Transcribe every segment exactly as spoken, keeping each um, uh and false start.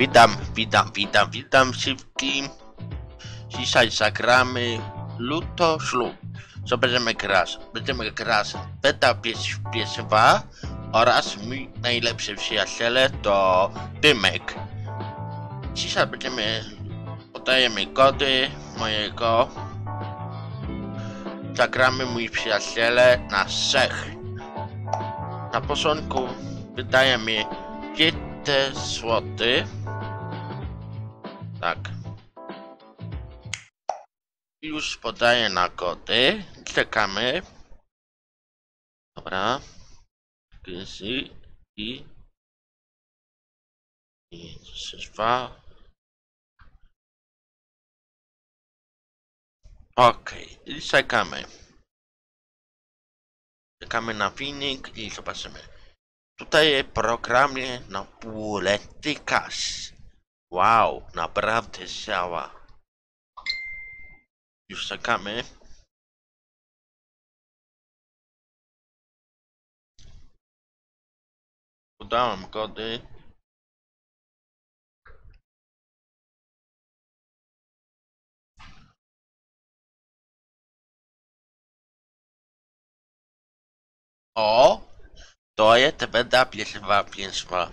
Witam, witam, witam, witam wszystkim. Dzisiaj zagramy Luto Ślub. Co będziemy grać? Będziemy grać Beta pies dwa oraz mój najlepszy przyjaciel to Dymek. Dzisiaj będziemy, podajemy kody mojego. Zagramy mój przyjaciele na trzech. Na początku wydaje mi pięć złotych. Tak. Już podaję na kody. Czekamy. Dobra. I i i dwa. Okej, i czekamy. Czekamy na filmik i zobaczymy. Tutaj w programie na półletni cash. Wow, naprawdę działa. Już czekamy. Podałem kody. O! To jest Beta pies dwa pies dwa.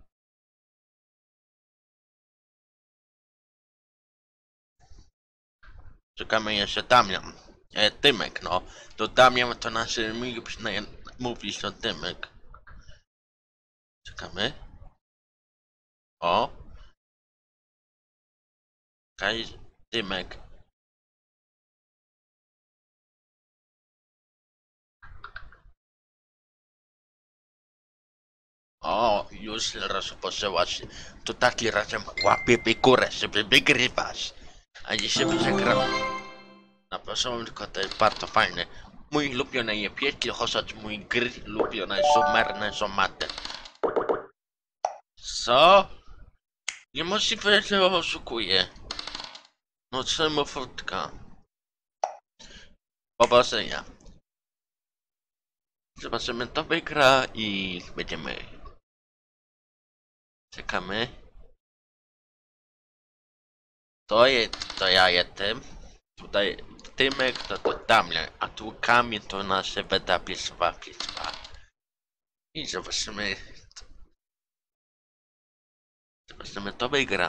Czekamy jeszcze Damian. E, Dymek, no. To Damian to nasz przynajmniej mówisz to Dymek. Czekamy. O. Kaj Dymek. O, już rozpoczęła się. To taki razem łapie górę, żeby wygrywać. A dzisiaj przegramy. Na początku to jest bardzo fajne. Mój ulubiony jest piękny, chociaż mój gry ulubiony są marne, są mate. Co? Niemożliwe, że oszukuje. No czemu fotka? Powodzenia. Zobaczymy, to wygra i będziemy. Czekamy. To jest, to ja jestem. Tutaj Dymek to to Damian, a tu Kamil to nasze Beta pies dwa pies dwa. I zobaczymy. Zobaczymy, to wygra.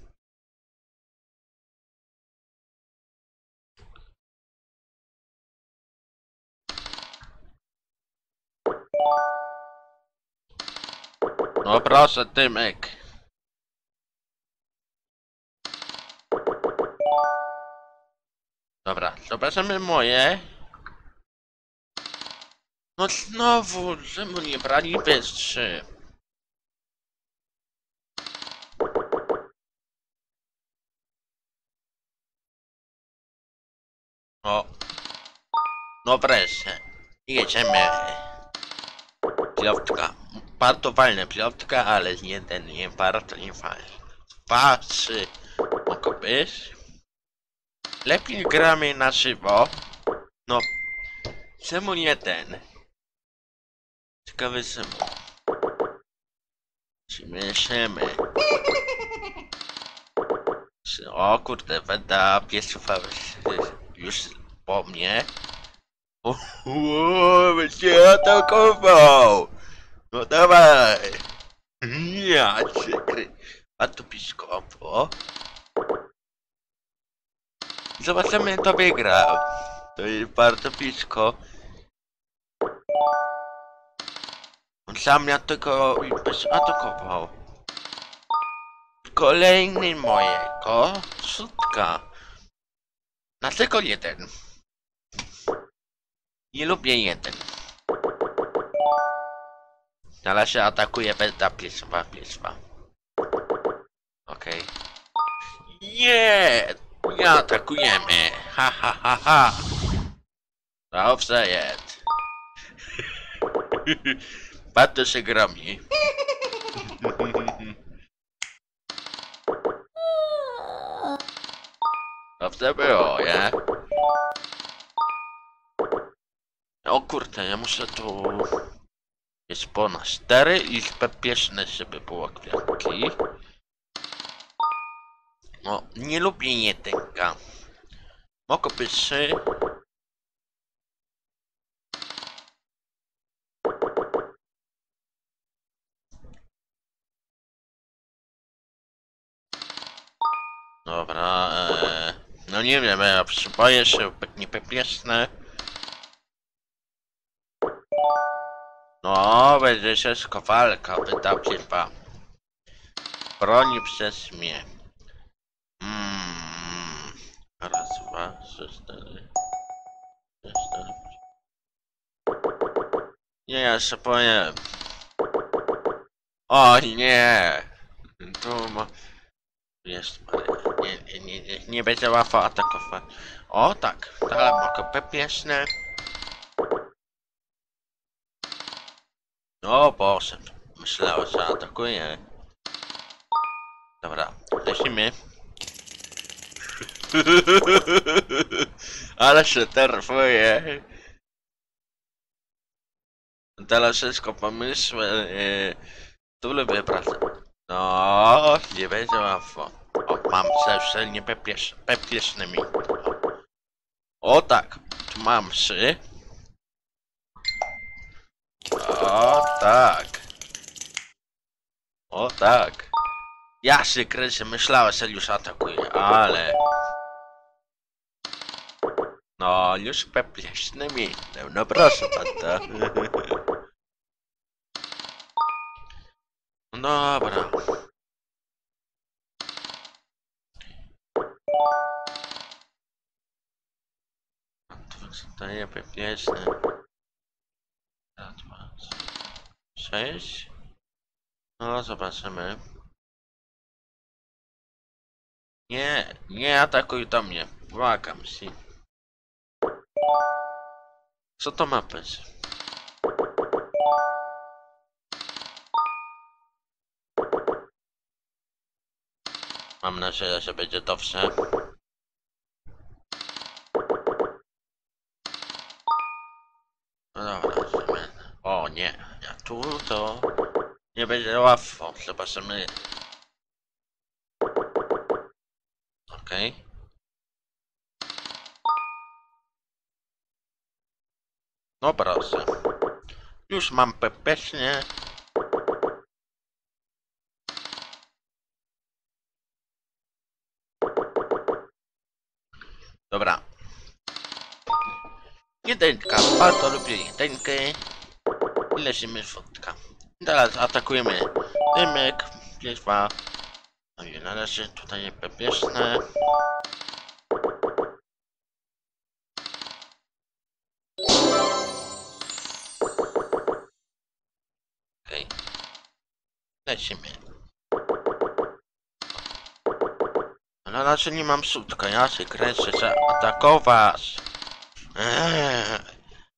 No proszę, Dymek. Dobra, zobaczymy moje. No znowu, czemu nie brali wyższy? O. No wreszcie. Jedziemy. Plotka. Bardzo fajna plotka, ale jeden nie bardzo nie fajny. Dwa, trzy. Mogą być. Lepiej gramy na żywo. No. Czemu nie ten? Ciekawy czemu. Śmieszymy. O kurde, Beta pies dwa już po mnie. Ooo, będzie atakował! No dawaj! Ja cię kry... A tu piskowo. Zobaczymy, kto wygrał. To jest bardzo blisko. On sam ja tylko bez atakował. Kolejny mojego sutka. Dlaczego jeden? Nie lubię jeden. Na razie atakuje Beta pies dwa pies dwa. Okej. Nie! Nie atakujemy! Ha ha ha ha! Dobrze jest. Bardzo się gromi. Dobrze było, nie? O kurde, ja muszę tu... Jest ponad cztery i bezpieczne, żeby było kwiatki. No, nie lubię jedynka. Mogę być trzy. Dobra, ee, no nie wiem, ja boję się, nie pepiesne. No, będzie ciężko walka, wydał dwa. Broni przez mnie. Mm. Raz, dwa, trzy, cztery. cztery. Nie, ja się boję. O nie! Tu ma... Jest Maria. Nie, nie, nie, nie, nie będzie łatwo atakować. O tak, ale mogę pepiesne. O Boże, myślałem, że atakuje. Dobra, lecimy. Ale się terfuje. Teraz wszystko pomysły. Yy, tu lubię pracę. No, nie będzie łatwo. O, mam zawsze nie pepiesz, pepiesznymi. O tak, tu mam trzy. O tak. O tak. Ja się kręcę, myślałem, że już atakuje, ale... No, już pepiesznymi. No proszę bardzo. No dobra. To nie pepieszne. Raz, dwa, trzy, sześć. No, zobaczymy. Nie, nie atakuj do mnie. Błagam się. Co to ma być? Mam nadzieję, że będzie dobrze. No dobra, zobaczymy. O nie, ja tu to nie będzie łatwo. Zobaczymy. Okej. Okay. No proszę. Już mam pepecznie. Dobra. Jedynka, bardzo lubię jedynkę. I lecimy wódka. Teraz atakujemy dymek, dwa. No i należy tutaj pepieszne. Okej. Okay. Lecimy. No raczej nie mam sutka, ja się kręcę, trzeba atakować. Eee.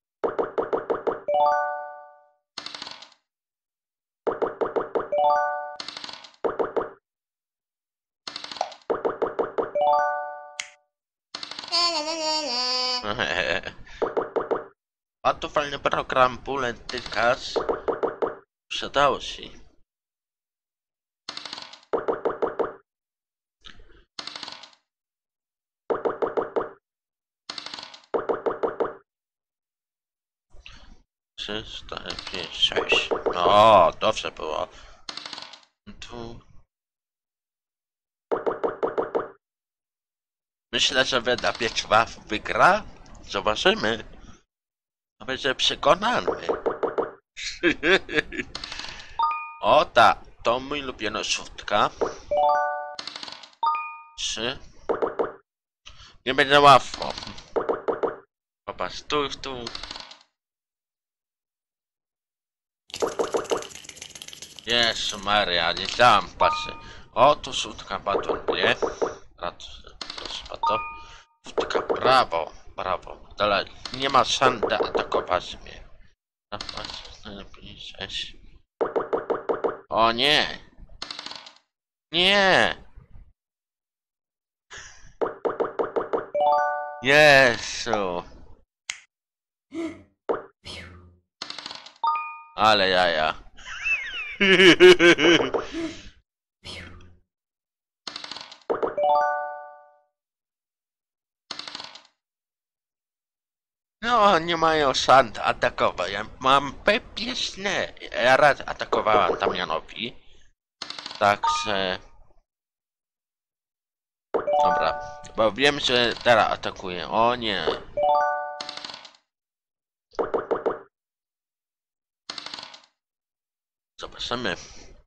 A to fajny program Bullet Tykas. Przydało się. Trzy, cztery, pięć, sześć. O, dobrze było. Tu. Myślę, że Weda Pieczwa wygra. Zobaczymy. To będzie przekonany. O tak, to mój ulubiony szóstka. Trzy. Nie będzie łatwo. Popatrz, tu, tu. Jezu Maria, nie chciałam patrzeć. O, tu szóstka baton, nie? Proszę bardzo. Szóstka, brawo, brawo. Dalej, nie ma szans atakować mnie. sześć. O nie! Nie! Jezu! Ale jaja. No, nie mają szans atakować. Ja mam pepiesne. Ja raz atakowałem Damianowi. Także... Dobra. Bo wiem, że teraz atakuje. O nie. Zobaczymy.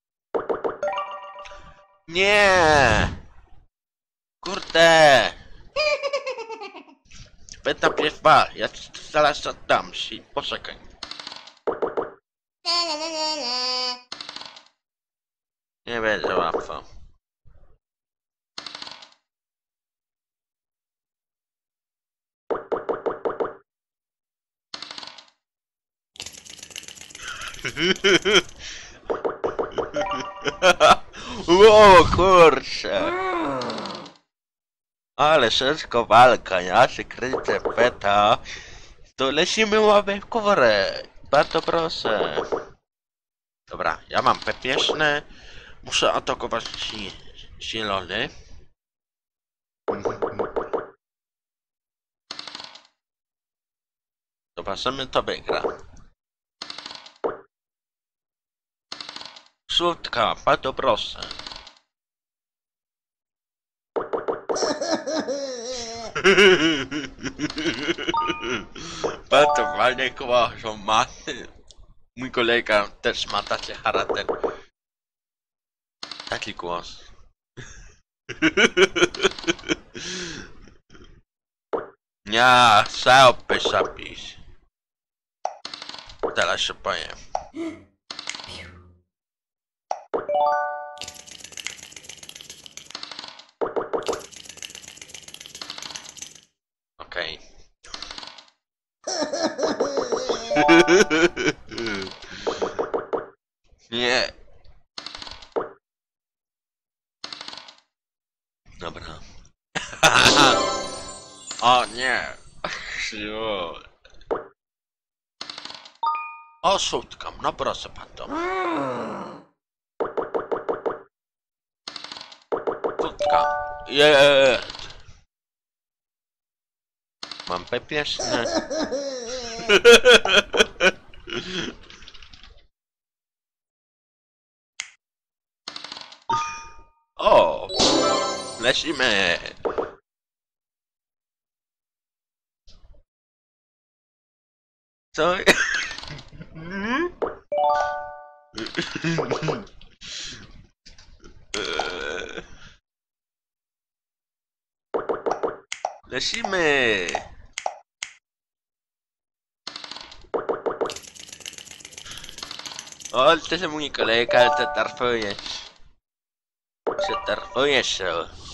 Nie! Kurde! Pyta pies ba. Ja ci to zaraz oddam się. Poczekaj. Nie będzie łatwo. O kurczę. Ale szybko walka, ja się kręcę peta. To lecimy łapę w górę. Bardzo proszę. Dobra, ja mam pepieszne. Muszę atakować si zielony. Zobaczymy, to wygra. Słupka, bardzo proszę. Bardzo fajnie kołażą maty. Mój kolega też ma taki charakter. Taki głos. Nie, chciałby zabić. Teraz się powiem. Okej. Nie. Dobra. O nie. O, sutkam, no proszę pan to. Sutka. Jest. Mam pepieszne. O! Lecimy! Co? Lecimy! O, ty się mój kolega, ale ty tarfujesz. Się tarfujesz się.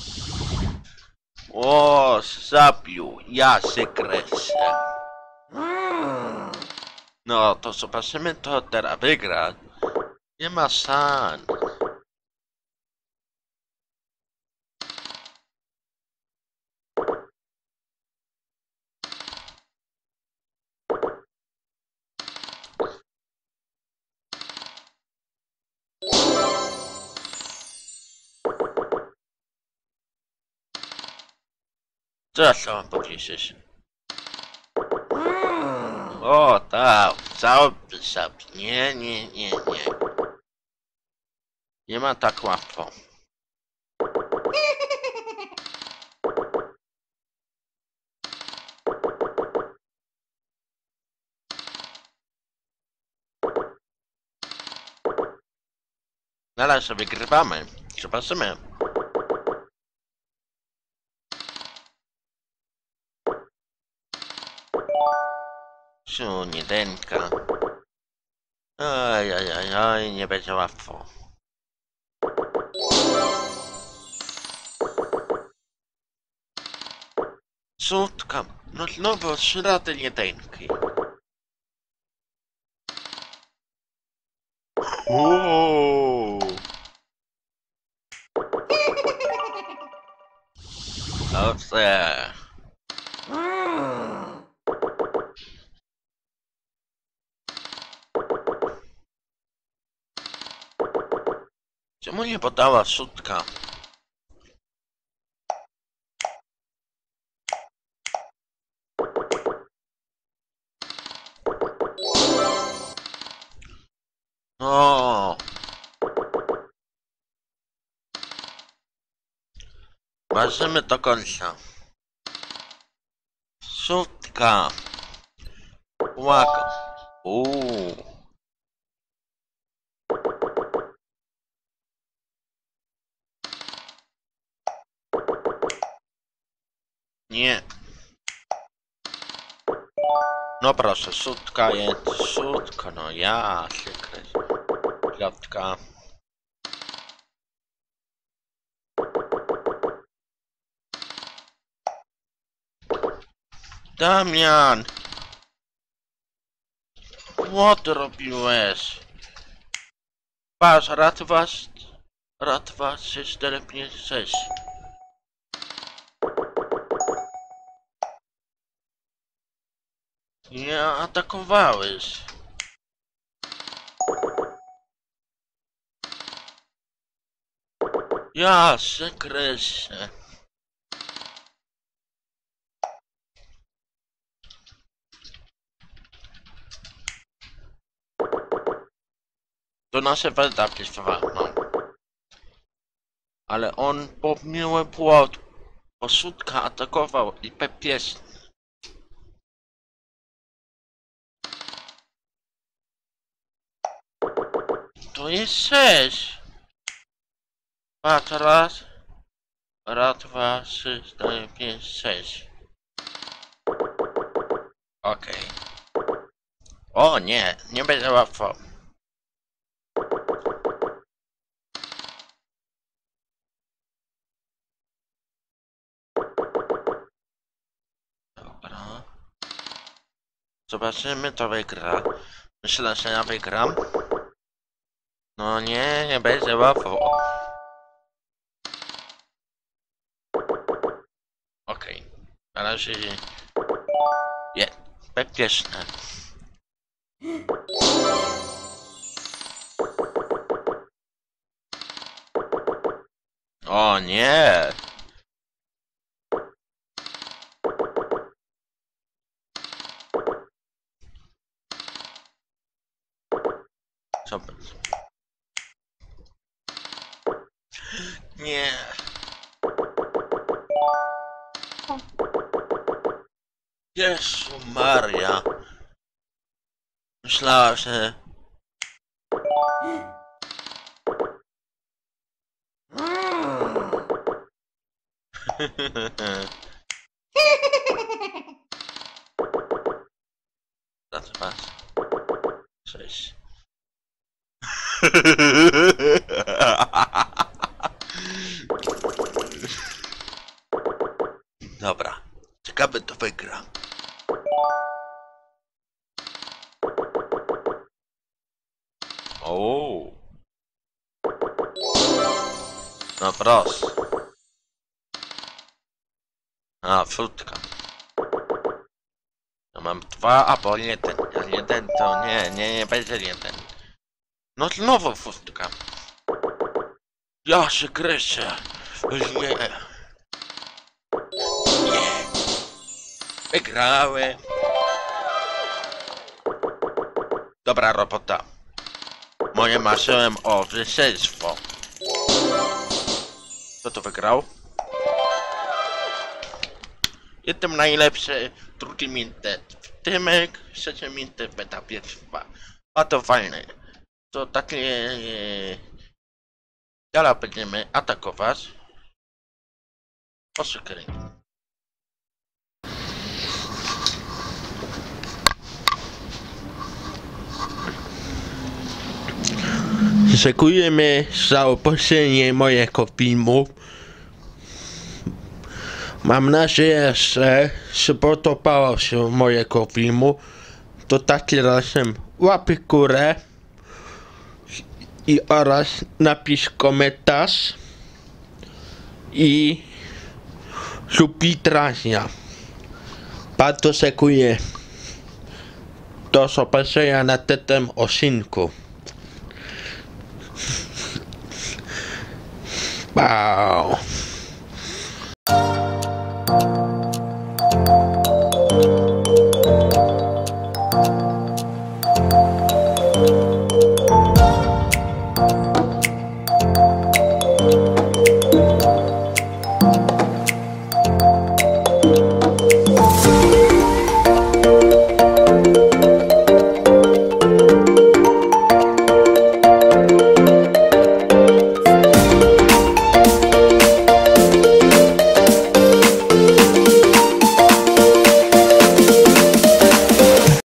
O, zabił, ja się kreszę. No, to zobaczymy, to teraz wygra. Nie ma szans. Co chciałem powiedzieć? O, tak, cały pisap. Nie, nie, nie, nie. Nie ma tak łatwo. Na razie wygrywamy. Zobaczymy. Siu, jedynka. Oj, oj, oj, oj, nie będzie łatwo. Sutka, no znowu trzy razy jedynki. Uuu. Dobrze. Czemu nie podała sutka? No. Ważymy do końca. Sutka. Uwaga. Uuu. Nie. No proszę, sutka jest, sutka, no ja się kręcę. Piątka. Damian! Co ty robiłeś? Patrz, raz, dwa, raz, dwa, trzy, cztery, pięć, sześć. Nie atakowałeś. Ja się kreszę. To nasze Welda pisowano. Ale on pomylił płot. Posudka atakował i pepies. To jest sześć. Patrz, raz. Raz, dwa, trzy, cztery, pięć, sześć. Okej. Okay. O nie, nie będzie łatwo. Dobra. Zobaczymy, to wygra. Myślę, że ja wygram. No nie, nie będzie łatwo. Okej. Okay. Na razie... Je, bezpieczne. O nie! Co będzie? Nie. Jezu Maria. Myślałem, że... Raz, dwa, sześć. Dobra, ciekawe to wygra. O. No proszę. A, frutka. Ja mam dwa, albo jeden. A jeden to nie, nie, nie będzie jeden. No znowu frutka. Ja się kreszę. Nie. Nie. Wygrałem. Dobra robota. Moje marzyłem o zwycięstwo. Kto to wygrał? Jestem najlepszy, drugi mintet. Tymek, trzeci mintet, beta pierwsza. A to fajne. To takie... Teraz będziemy atakować. Poszukaj. Dziękujemy za obejrzenie mojego filmu. Mam nadzieję, że spodobało się mojego filmu. To taki razem łapy w górę i oraz napisz komentarz i subskrypcja. Bardzo dziękuję. Do zobaczenia na tym odcinku. Wow.